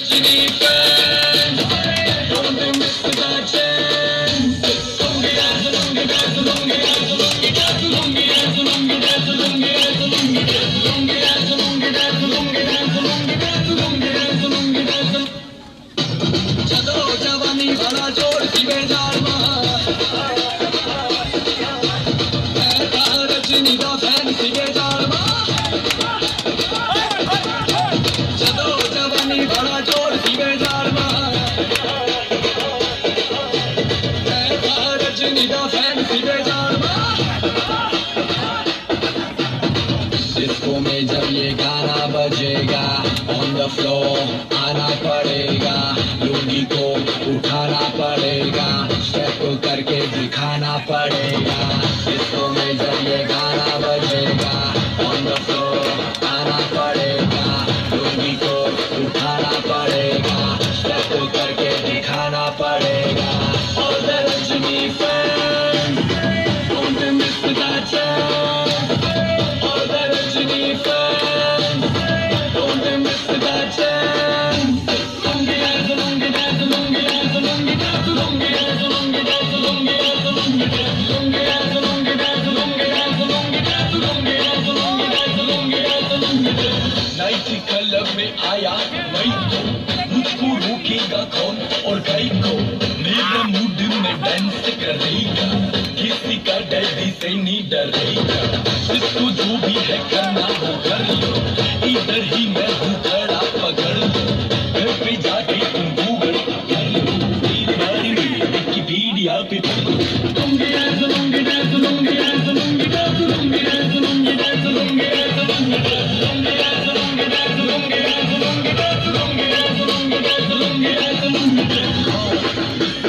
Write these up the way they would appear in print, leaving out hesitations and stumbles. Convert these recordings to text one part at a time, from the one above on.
Disco में जब ये गाना बजेगा ऑन द फ्लोर आना पड़ेगा, लुंगी को उठाना पड़ेगा, स्टेप करके दिखाना पड़ेगा। डिस्को में जब ये गाना बजेगा ऑन द फ्लोर आना पड़ेगा, लुंगी को उठाना पड़ेगा, स्टेप करके दिखाना पड़ेगा। All the Rajini fans, don't miss that chance. All the Rajini fans, don't miss that chance. Lungi dance, lungi dance, lungi dance, lungi dance, lungi dance, lungi dance, lungi dance, lungi dance, lungi dance, lungi dance, lungi dance, lungi dance, lungi dance, lungi dance, lungi dance, lungi dance. Night club में आया वही तो, मुझको रोकेगा कौन और गाई को, मेरा मूड में डांस करेगा, किसी का डैडी से नहीं डरेगा। इसको जो भी है करना वो कर लो, इधर ही मैं हूँ खड़ा पकड़ लो, घर पे जाके तुम गूगल कर लो, हमारी विकिपीडिया पे पढ़ो। Lungi dance, lungi dance, lungi dance, lungi dance, lungi dance, lungi dance, lungi dance, lungi dance, lungi dance, lungi dance, lungi dance, lungi dance, lungi dance, lungi dance, lungi dance, lungi dance.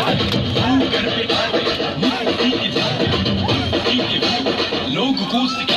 लोग को